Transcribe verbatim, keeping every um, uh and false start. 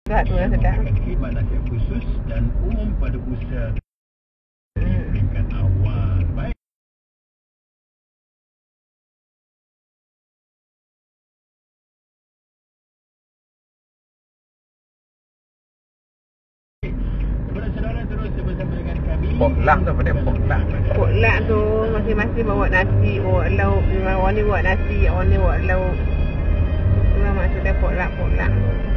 Sebab tu yang sedap. Khidmat nasihat khusus dan umum pada usaha Hmm. tingkat awal. Baik. Kepada saudara terus bersama dengan kami. Poklang tu apa dia? Poklang. Potluck tu masing-masing bawa nasi, bawa lauk. Memang orang ni bawa nasi, orang ni bawa lauk. Memang maksudnya potluck-potluck.